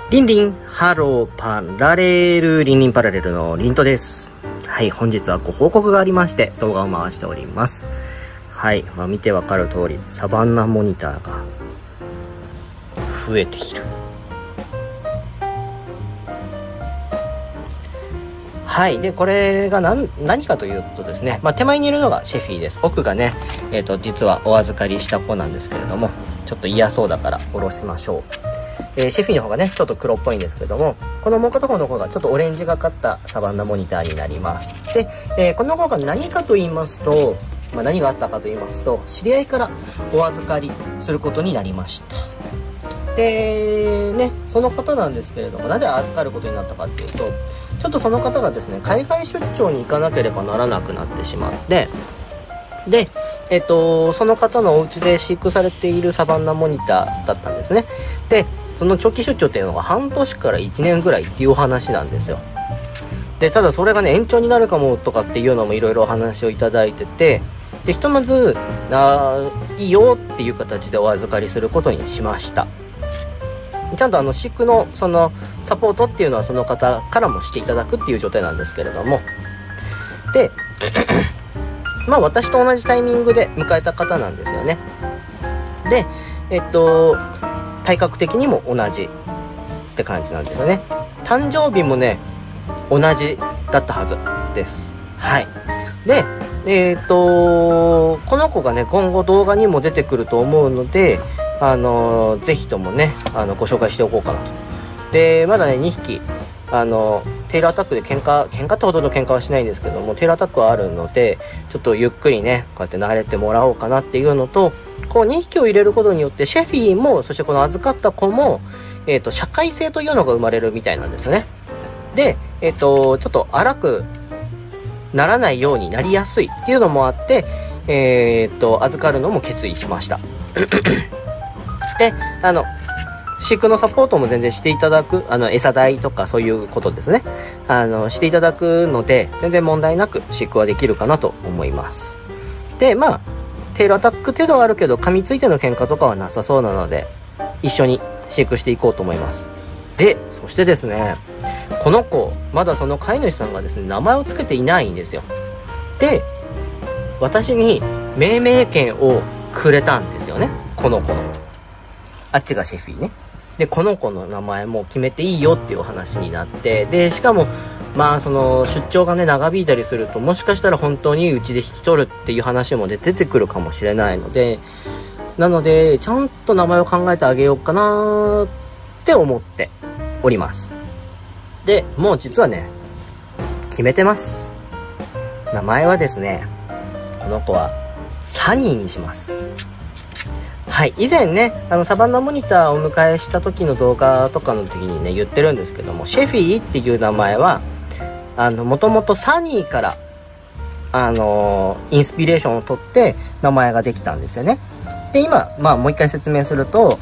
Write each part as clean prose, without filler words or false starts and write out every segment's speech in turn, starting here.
リンリン、ハローパラレル、リンリンパラレルのリントです。はい、本日はご報告がありまして動画を回しております。はい、見てわかる通りサバンナモニターが増えている。はい、でこれが何かというとですね、手前にいるのがシェフィーです。奥がね、実はお預かりした子なんですけれども、ちょっと嫌そうだから下ろしましょう。シェフィーの方がねちょっと黒っぽいんですけども、このもう片方の方がちょっとオレンジがかったサバンナモニターになります。で、この子が何かと言いますと、何があったかと言いますと、知り合いからお預かりすることになりました。でね、その方なんですけれども、なぜ預かることになったかっていうと、ちょっとその方がですね海外出張に行かなければならなくなってしまって、で、その方のお家で飼育されているサバンナモニターだったんですね。でその長期出張っていうのが半年から1年ぐらいっていうお話なんですよ。でただそれがね延長になるかもとかっていうのもいろいろお話をいただいてて、でひとまずいいよっていう形でお預かりすることにしました。ちゃんと飼育のそのサポートっていうのはその方からもしていただくっていう状態なんですけれども、で私と同じタイミングで迎えた方なんですよね。で体格的にも同じって感じなんですよね。誕生日もね同じだったはずです。はい。でこの子がね今後動画にも出てくると思うので、ぜひともねご紹介しておこうかなと。でまだね2匹テールアタックで喧嘩ってほどの喧嘩はしないんですけども、テールアタックはあるのでちょっとゆっくりねこうやって慣れてもらおうかなっていうのと、こう2匹を入れることによってシェフィーもそしてこの預かった子も、社会性というのが生まれるみたいなんですよね。でちょっと荒くならないようになりやすいっていうのもあって、預かるのも決意しました。で飼育のサポートも全然していただく、餌代とかそういうことですね、していただくので全然問題なく飼育はできるかなと思います。でテールアタック程度はあるけど噛みついての喧嘩とかはなさそうなので一緒に飼育していこうと思います。でそしてですね、この子まだその飼い主さんがですね名前を付けていないんですよ。で私に命名権をくれたんですよね。この子のあっちがシェフィーね。でこの子の名前も決めていいよっていうお話になって、でしかもその出張がね長引いたりするともしかしたら本当にうちで引き取るっていう話も出てくるかもしれないので、なのでちゃんと名前を考えてあげようかなって思っております。でもう実はね決めてます。名前はですね、この子はサニーにします。はい、以前ねサバンナモニターをお迎えした時の動画とかの時にね言ってるんですけども、シェフィーっていう名前はもともとサニーからインスピレーションを取って名前ができたんですよね。で今もう一回説明すると、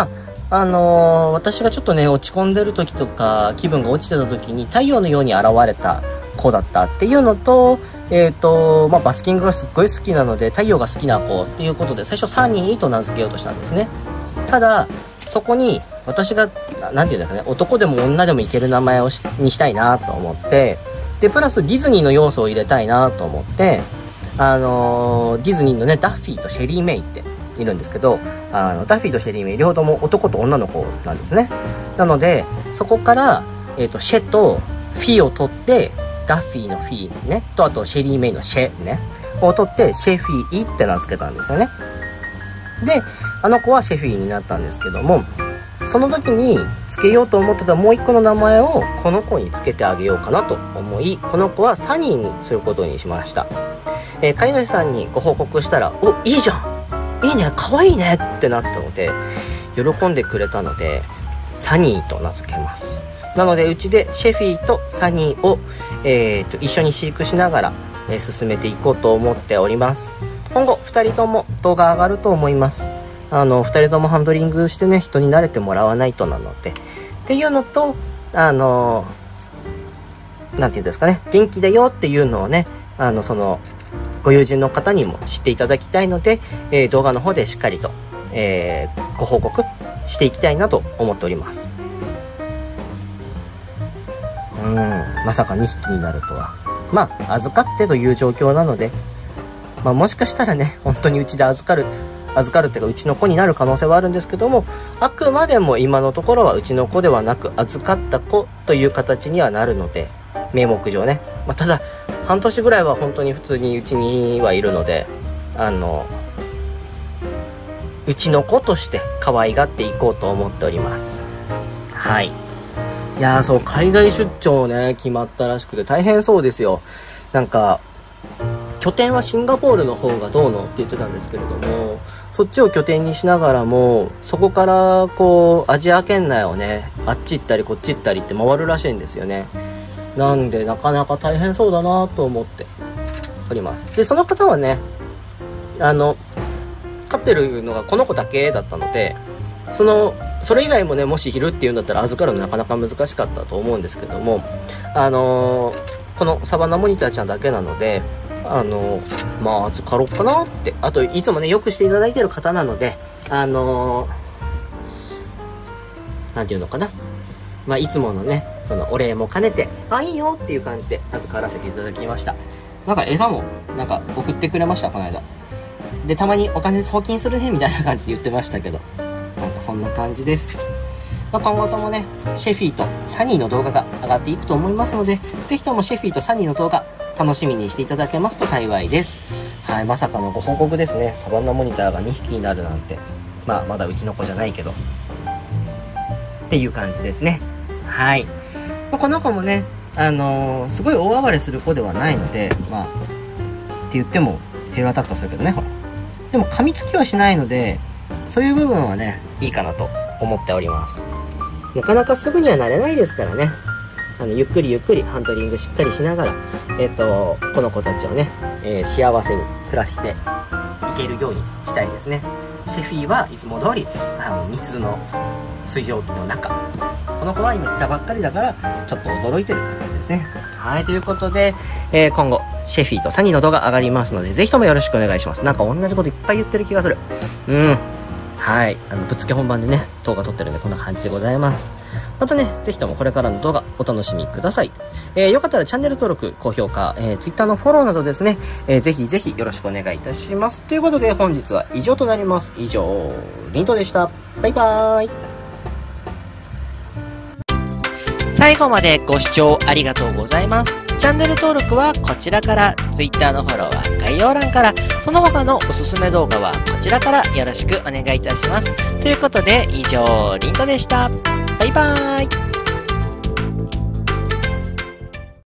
私がちょっとね落ち込んでる時とか気分が落ちてた時に太陽のように現れた子だったっていうのと、バスキングがすっごい好きなので太陽が好きな子っていうことで最初サニーと名付けようとしたんですね。ただそこに私が何て言うんですかね、男でも女でもいける名前にしたいなと思って、でプラスディズニーの要素を入れたいなと思って、ディズニーのねダッフィーとシェリーメイっているんですけど、ダッフィーとシェリーメイ両方とも男と女の子なんですね。なのでそこから、シェとフィを取ってダッフィーのフィーねと、あとシェリーメイのシェねを取ってシェフィーって名付けたんですよね。で子はシェフィーになったんですけども、その時に付けようと思ってたもう一個の名前をこの子に付けてあげようかなと思い、この子はサニーにすることにしました。飼い主さんにご報告したら「お、いいじゃん、いいね、かわいいね」ってなったので喜んでくれたのでサニーと名付けます。なのでうちでシェフィーとサニーを、一緒に飼育しながら、進めていこうと思っております。今後2人とも動画上がると思います。2人ともハンドリングしてね人に慣れてもらわないとなのでっていうのと、なんていうんですかね、元気だよっていうのをねそのご友人の方にも知っていただきたいので、動画の方でしっかりと、ご報告していきたいなと思っております。 まさか2匹になるとは。まあ、預かってという状況なので、まあ、もしかしたらね、本当にうちで預かるっていうか、うちの子になる可能性はあるんですけども、あくまでも今のところはうちの子ではなく、預かった子という形にはなるので、名目上ね。まあ、ただ、半年ぐらいは本当に普通にうちにはいるので、うちの子として可愛がっていこうと思っております。はい。いやー、そう、海外出張ね、決まったらしくて大変そうですよ。なんか、拠点はシンガポールの方がどうのって言ってたんですけれども、そっちを拠点にしながらも、そこからこう、アジア圏内をね、あっち行ったりこっち行ったりって回るらしいんですよね。なんで、なかなか大変そうだなと思っております。で、その方はね、飼ってるのがこの子だけだったので、それ以外もね、もしいるっていうんだったら預かるのなかなか難しかったと思うんですけども、このサバンナモニターちゃんだけなので、まあ、預かろうかなって。あと、いつもね、よくしていただいてる方なので、なんていうのかな。まあ、いつものね、そのお礼も兼ねて、あ、いいよっていう感じで預からせていただきました。なんか餌も、なんか送ってくれました、この間。で、たまにお金送金するね、みたいな感じで言ってましたけど、なんかそんな感じです。まあ、今後ともね、シェフィーとサニーの動画が上がっていくと思いますので、ぜひともシェフィーとサニーの動画、楽しみにしていただけますと幸いです。はい、まさかのご報告ですね。サバンナモニターが2匹になるなんて。まあ、まだうちの子じゃないけど。っていう感じですね。はい。まあ、この子もね、すごい大暴れする子ではないので、まあ、って言っても、テールアタックはするけどね、ほら。でも、噛みつきはしないので、そういう部分はね、いいかなと思っております。なかなかすぐにはなれないですからね。ゆっくりゆっくりハンドリングしっかりしながら、この子たちをね、幸せに暮らしていけるようにしたいですね。シェフィーはいつも通り、水の水蒸気の中。この子は今来たばっかりだから、ちょっと驚いてるって感じですね。はい、ということで、今後、シェフィーとサニーの動画上がりますので、ぜひともよろしくお願いします。なんか同じこといっぱい言ってる気がする。はい。ぶっつけ本番でね、動画撮ってるんで、こんな感じでございます。またね、ぜひともこれからの動画お楽しみください。よかったらチャンネル登録、高評価、Twitter のフォローなどですね、ぜひぜひよろしくお願いいたします。ということで本日は以上となります。以上、リントでした。バイバーイ。最後までご視聴ありがとうございます。チャンネル登録はこちらから、Twitter のフォローは概要欄から、その他のおすすめ動画はこちらからよろしくお願いいたします。ということで以上、リントでした。バイバーイ。